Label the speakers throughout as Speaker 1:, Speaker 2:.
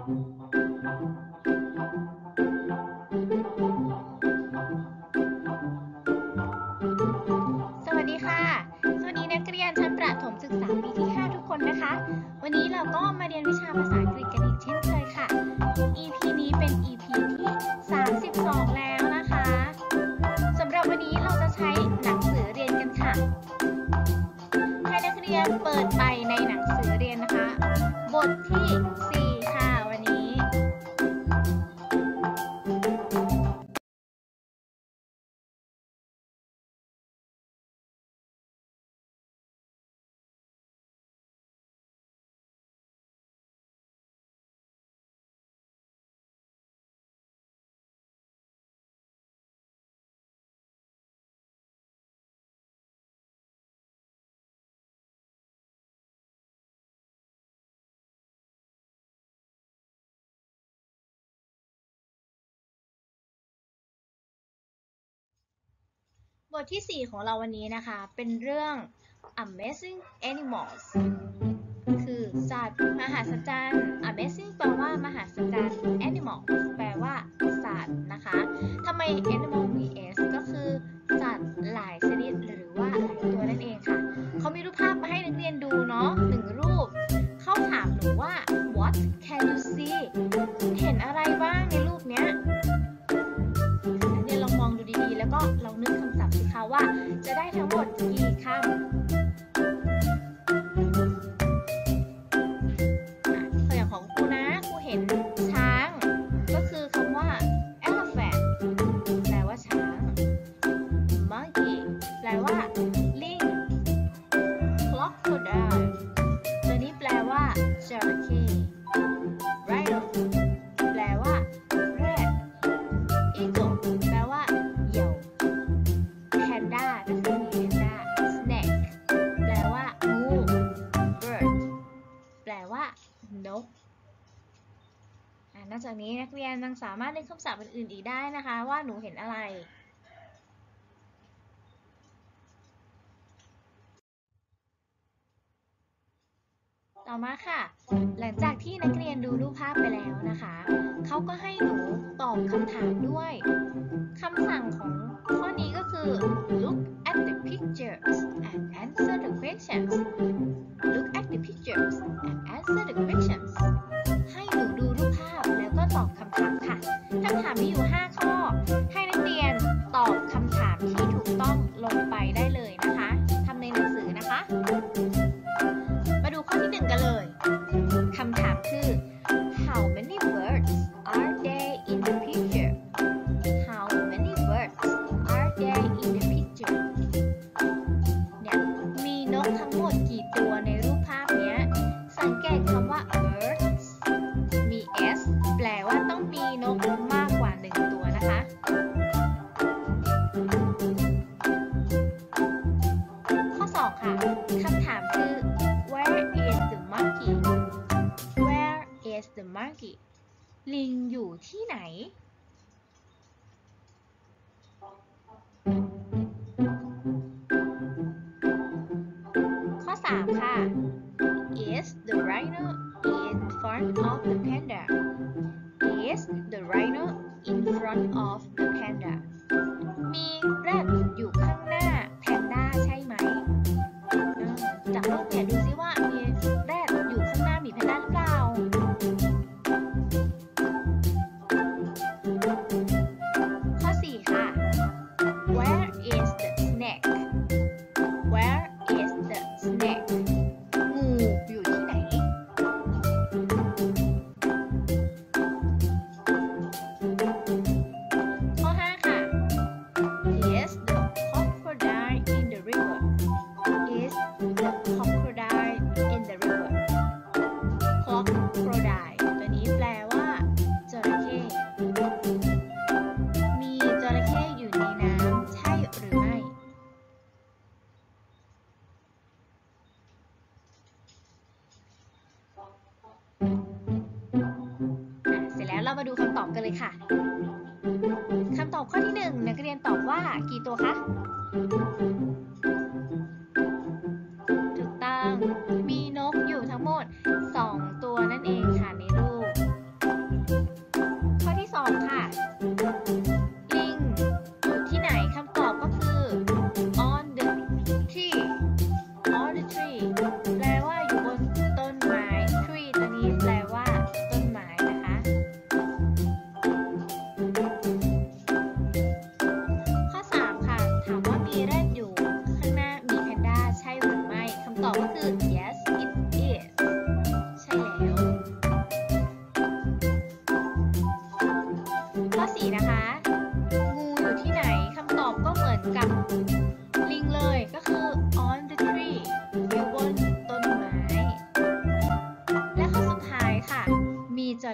Speaker 1: สวัสดีค่ะสวัสดีนักเรียนชั้นประถมศึกษาปีที่ 5 ทุกคนนะคะ วันนี้เราก็มาเรียนวิชาภาษาอังกฤษกันอีกเช่นเคยค่ะ EP นี้เป็น EP ที่ 32 แล้วนะคะสำหรับวันนี้เราจะใช้หนังสือเรียนกันค่ะให้นักเรียนเปิดไปในหนังสือเรียนนะคะ บทที่ 4 ค่ะวันนี้บทที่ 4 ของเราวันนี้นะคะเป็นเรื่อง Amazing Animals คือสัตว์มหัศจรรย์ Amazing แปลว่ามหัศจรรย์ Animals แปลว่าสัตว์นะคะทำไม Animal มี s ก็คือสัตว์หลายชนิดหรือว่าหลายตัวนั่นเองค่ะเขามีรูปภาพมาให้นักเรียนดูเนาะ1 รูปเขาถามหนูว่า What can you see เห็นอะไรบ้างในรูปเนี้ยลองมองดูดีๆแล้วก็ลองนึกคำศัพท์สิคะว่าจะได้ทั้งหมดกี่คำตัวอย่างของครูนะครูเห็นช้างก็คือคำว่า elephant แปลว่าช้าง monkey แปลว่าลิง crocodile ตัวนี้แปลว่าจระเข้ rhino แปลว่าแรด eagle แปลว่าเหยี่ยว panda ก็คือมี panda snake แปลว่างู bird แปลว่านกนอกจากนี้นักเรียนยังสามารถนึกคำศัพท์อื่นๆอีกได้นะคะว่าหนูเห็นอะไรต่อมาค่ะหลังจากที่นักเรียนดูรูปภาพไปแล้วนะคะเขาก็ให้หนูตอบคำถามด้วยคำสั่งของข้อนี้ก็คือ look at the pictures and answer the questions look at the pictures and answer the questions ให้หนูดูรูปภาพแล้วก็ตอบคำถามค่ะคำถามมีอยู่ 5 ข้อให้นักเรียนตอบคำถามที่ถูกต้องลงไปได้เลยนะคะทำในหนังสือนะคะมาดูข้อที่ 1 กันเลยคำถามคือ How many birds are there in the picture How many birds are there in the picture เนี่ยมีนกทั้งหมดกี่ตัวในรูปภาพเนี้ยสังเกตคำว่า birds มี s แปลว่าต้องมีนกมากกว่า1ตัวนะคะข้อ 2 ค่ะคำถามคือ Where is the monkey Where is the monkey ลิงอยู่ที่ไหนข้อ 3 ค่ะ Is the rhino in front of the panda Is the rhino in front of the panda มีแรดอยู่ข้างหน้าแพนด้าใช่ไหมจากรูปเนี่ยดูซิว่ามีแรดอยู่ข้างหน้ามีแพนด้าหรือเปล่าข้อ 4 ค่ะ Where is the snake Where is the snake งูอยู่ที่ไหนข้อ 5 ค่ะ Is the crocodile in the river Is the crocodile in the river crocodile ตัวนี้แปลว่าจระเข้มีจระเข้อยู่ในน้ำใช่หรือไม่เสร็จแล้วเรามาดูคำตอบกันเลยค่ะคำตอบข้อที่ 1นักเรียนตอบว่ากี่ตัวคะถูกต้องมีนกอยู่ทั้งหมด2ตัวนั่นเองค่ะในรูป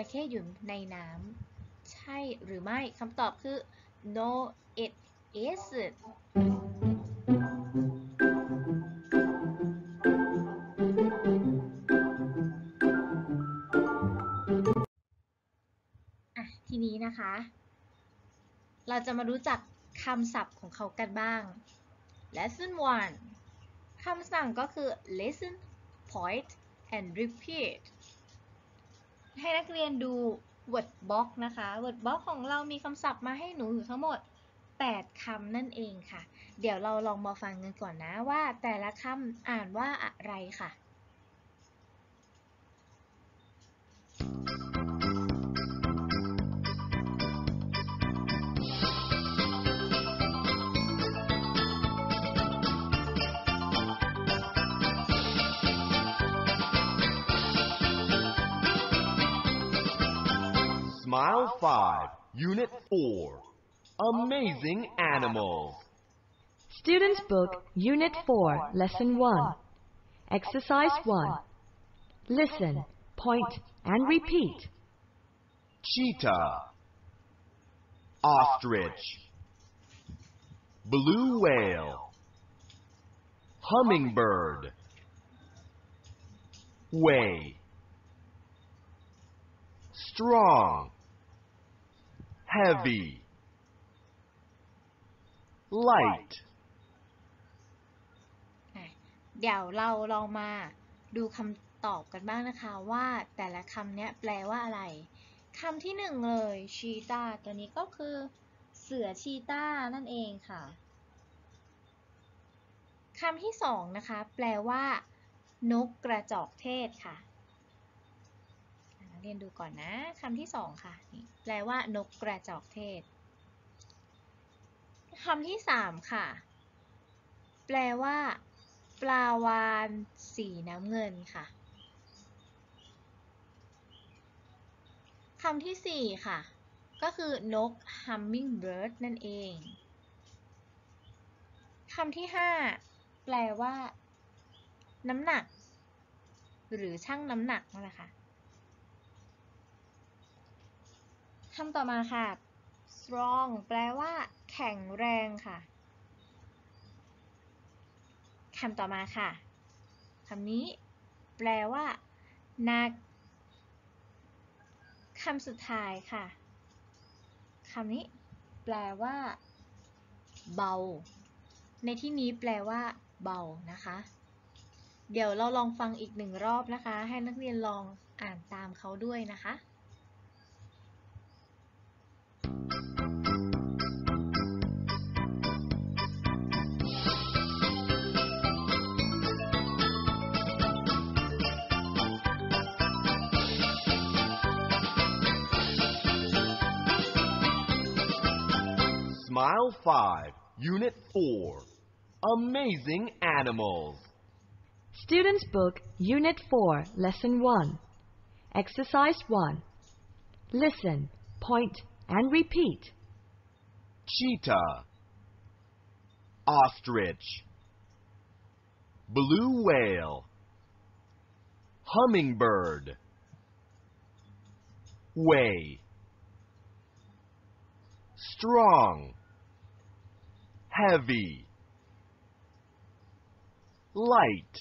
Speaker 1: ระเข้อยู่ในน้ำใช่หรือไม่คำตอบคือ no it isn't ทีนี้นะคะเราจะมารู้จักคำศัพท์ของเขากันบ้าง lesson 1 คำสั่งก็คือ listen point and repeat ให้นักเรียนดู word box นะคะ word box ของเรามีคำศัพท์มาให้หนูอยู่ทั้งหมด8คำนั่นเองค่ะ เดี๋ยวเราลองมาฟังกันก่อนนะว่าแต่ละคำอ่านว่าอะไรค่ะ
Speaker 2: Smile 5, Unit 4. Amazing Animals.
Speaker 3: Students' Book, Unit 4, Lesson 1. Exercise 1. Listen, point, and repeat.
Speaker 2: Cheetah. Ostrich. Blue whale. Hummingbird. Way. Strong. Heavy. Light.
Speaker 1: เดี๋ยวเราลองมาดูคำตอบกันบ้างนะคะว่าแต่ละคำนี้แปลว่าอะไรคำที่1เลยชีตาตัวนี้ก็คือเสือชีตานั่นเองค่ะคำที่2นะคะแปลว่านกกระจอกเทศค่ะเรียนดูก่อนนะคำที่2ค่ะนี่แปลว่านกกระจอกเทศคำที่3ค่ะแปลว่าปลาวาฬสีน้ำเงินค่ะคำที่4ค่ะก็คือนก hummingbird นั่นเองคำที่5แปลว่าน้ำหนักหรือชั่งน้ำหนักนั่นแหละค่ะคำต่อมาค่ะ strong แปลว่าแข็งแรงค่ะคำต่อมาค่ะคำนี้แปลว่าหนักคำสุดท้ายค่ะคำนี้แปลว่าเบาในที่นี้แปลว่าเบานะคะเดี๋ยวเราลองฟังอีก1รอบนะคะให้นักเรียนลองอ่านตามเขาด้วยนะคะ
Speaker 2: Smile 5, Unit 4. Amazing Animals.
Speaker 3: Students' Book, Unit 4, Lesson 1. Exercise 1. Listen, point, and repeat.
Speaker 2: Cheetah. Ostrich. Blue whale. Hummingbird. Way. Strong. Heavy. Light.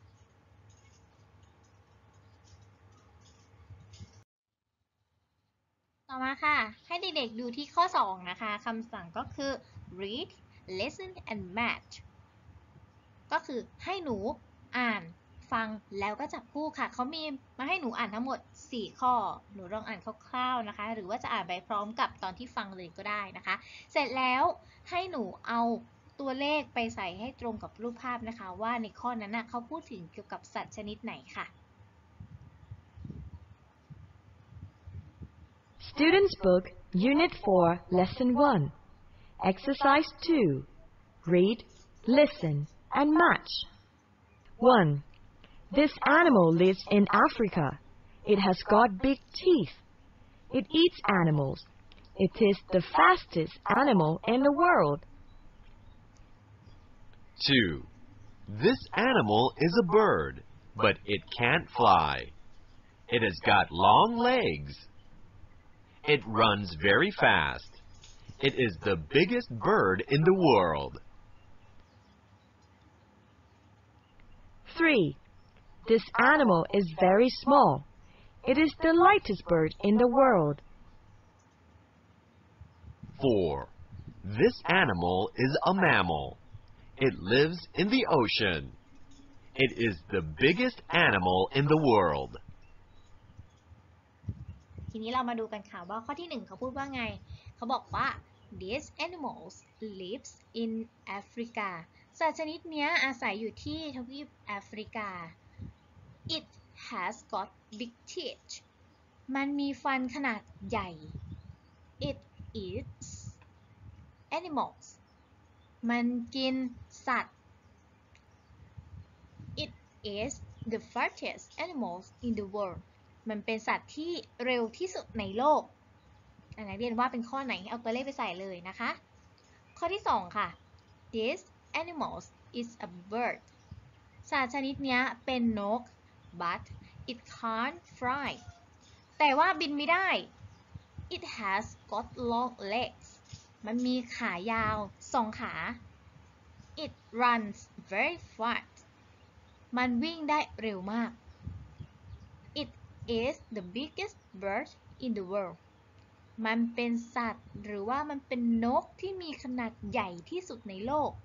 Speaker 1: ต่อมาค่ะให้เด็กๆดูที่ข้อ2นะคะคำสั่งก็คือ read listen and match ก็คือให้หนูอ่านฟังแล้วก็จับคู่ค่ะเขามีมาให้หนูอ่านทั้งหมด4ข้อหนูลองอ่านคร่าวๆนะคะหรือว่าจะอ่านไปพร้อมกับตอนที่ฟังเลยก็ได้นะคะเสร็จแล้วให้หนูเอาตัวเลขไปใส่ให้ตรงกับรูปภาพนะคะว่าในข้อนั้นนะเขาพูดถึงเกี่ยวกับสัตว์ชนิดไหนค่ะ
Speaker 3: Students' Book, Unit 4, Lesson 1. Exercise 2. Read, listen, and match. 1. This animal lives in Africa. It has got big teeth. It eats animals. It is the fastest animal in the world.
Speaker 2: 2. This animal is a bird, but it can't fly. It has got long legs. It runs very fast. It is the biggest bird in the world.
Speaker 3: 3. This animal is very small. It is the lightest bird in the world.
Speaker 2: 4. This animal is a mammal. It lives in the ocean. It is the biggest animal in the world.
Speaker 1: ทีนี้เรามาดูกันค่ะว่าข้อที่1เขาพูดว่าไง เขาบอกว่า These animals lives in Africa สัตว์ชนิดนี้อาศัยอยู่ที่ทวีปแอฟริกา It has got big teeth มันมีฟันขนาดใหญ่ It eats animals มันกินสัตว์ It is the fastest animals in the world มันเป็นสัตว์ที่เร็วที่สุดในโลกนักเรียนว่าเป็นข้อไหนเอาตัวเลขไปใส่เลยนะคะ ข้อที่2ค่ะ This animals is a bird สัตว์ชนิดนี้เป็นนก but it can't fly แต่ว่าบินไม่ได้ It has got long legs มันมีขายาว2ขา It runs very fast มันวิ่งได้เร็วมาก It is the biggest bird in the world มันเป็นสัตว์หรือว่ามันเป็นนกที่มีขนาดใหญ่ที่สุดในโลก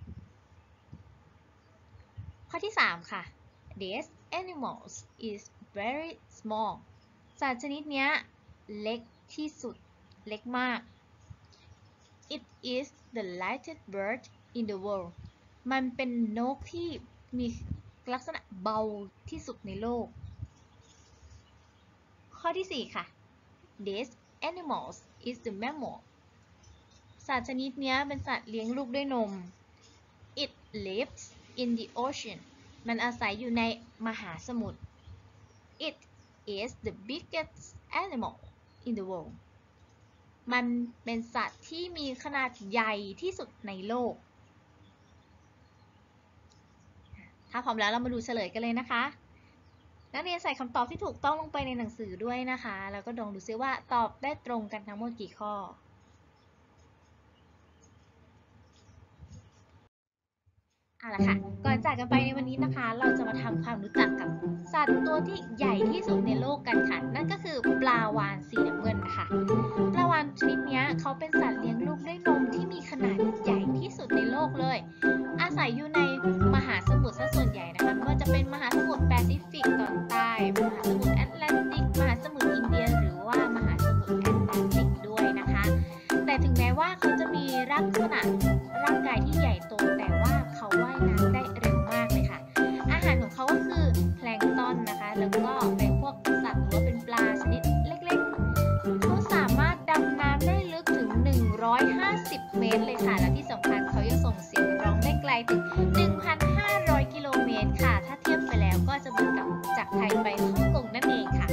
Speaker 1: ข้อที่3ค่ะ This animals is very small สัตว์ชนิดนี้เล็กที่สุดเล็กมาก It is the lightest bird in the world มันเป็นนกที่มีลักษณะเบาที่สุดในโลก ข้อที่4ค่ะ This animals is the mammal สัตว์ชนิดนี้เป็นสัตว์เลี้ยงลูกด้วยนม It lives in the ocean มันอาศัยอยู่ในมหาสมุทร It is the biggest animal in the world มันเป็นสัตว์ที่มีขนาดใหญ่ที่สุดในโลก ถ้าพร้อมแล้วเรามาดูเฉลยกันเลยนะคะ นักเรียนใส่คำตอบที่ถูกต้องลงไปในหนังสือด้วยนะคะ แล้วก็ลองดูซิว่าตอบได้ตรงกันทั้งหมดกี่ข้อ เอาละค่ะ ก่อนจากกันไปในวันนี้นะคะ เราจะมาทำความรู้จักกับสัตว์ตัวที่ใหญ่ที่สุดในโลกกันค่ะ นั่นก็คือปลาวาฬสีน้ำเงินค่ะ ปลาวาฬชนิดนี้เขาเป็นสัตว์เลี้ยงลูกด้วยนมที่มีขนาดใหญ่ที่สุดในโลกเลย อาศัยอยู่ในมหาสมุทรซะส่วนใหญ่นะคะไม่ว่าจะเป็นมหาสมุทรแปซิฟิกตอนใต้ มหาสมุทรแอตแลนติก มหาสมุทรอินเดีย หรือว่ามหาสมุทรแอตแลนติกด้วยนะคะ แต่ถึงแม้ว่าเขาจะมีลักษณะร่างกายที่ใหญ่โตแต่ว่าเขาว่ายน้ำได้เร็วมากเลยค่ะ อาหารของเขาก็คือแพลงก์ตอนนะคะ แล้วก็เป็นพวกสัตว์หรือว่าเป็นปลาชนิดเล็กๆ เขาสามารถดำน้ำได้ลึกถึง150 เมตรเลยค่ะ และที่สำคัญเขายังส่งเสียงร้องได้ไกลถึง 1,500 กิโลเมตรค่ะ ถ้าเทียบไปแล้วก็จะเหมือนกับจากไทยไปฮ่องกงนั่นเองค่ะ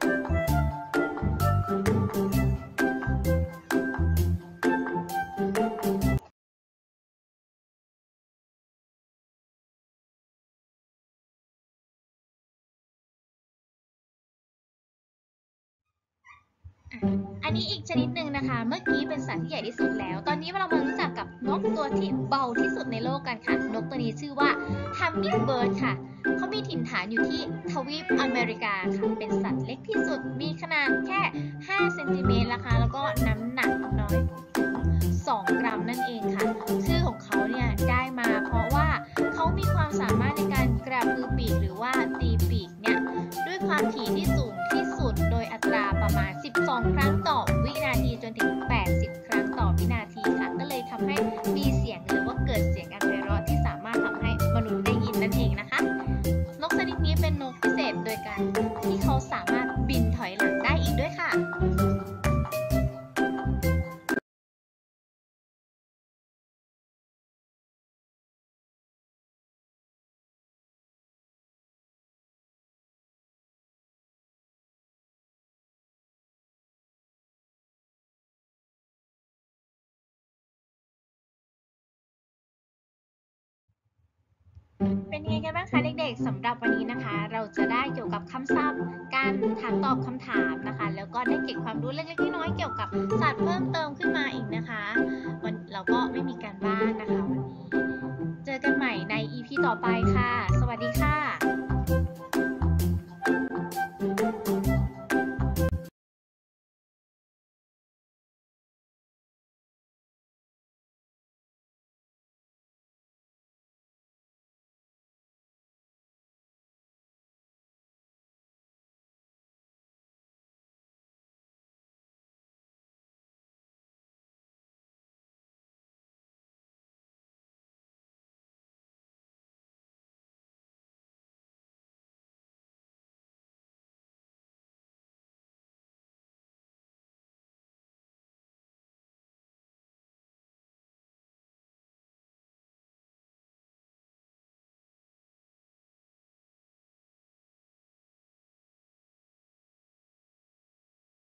Speaker 1: อันนี้อีกชนิดหนึ่งนะคะ เมื่อกี้เป็นสัตว์ที่ใหญ่ที่สุดแล้ว ตอนนี้เรามารู้จักกับนกตัวที่เบาที่สุดในโลกกันค่ะ นกตัวนี้ชื่อว่า Hummingbird ค่ะ เขามีถิ่นฐานอยู่ที่ทวีปอเมริกาค่ะ เป็นสัตว์เล็กที่สุด มีขนาดแค่5 เซนติเมตรนะคะ แล้วก็น้ำหนักน้อยถึง2 กรัมนั่นเองค่ะ ชื่อของเขาเนี่ยได้มาเพราะว่าเขามีความสามารถในการกระพือปีกหรือว่าตีปีกเนี่ยด้วยความถี่ที่สูงที่สุดโดยอัตราประมาณ 12 ครั้งต่อวินาทีจนถึง 80 ครั้งต่อวินาทีค่ะ ก็เลยทำให้มีเสียงหรือว่าเกิดเสียงอันไพเราะที่สามารถทำให้มนุษย์ได้ยินนั่นเองนะคะ นกชนิดนี้เป็นนกพิเศษโดยการที่เขาสามารถบินถอยหลังได้อีกด้วยค่ะ เป็นยังไงกันบ้างคะเด็กๆสำหรับวันนี้นะคะ เราจะได้เกี่ยวกับคำศัพท์การการถามตอบคำถามนะคะแล้วก็ได้เก็บความรู้เล็กๆน้อยๆเกี่ยวกับสัตว์เพิ่มเติมขึ้นมาอีกนะคะวันเราก็ไม่มีการบ้านนะคะวันนี้เจอกันใหม่ใน EP ต่อไปค่ะสวัสดีค่ะ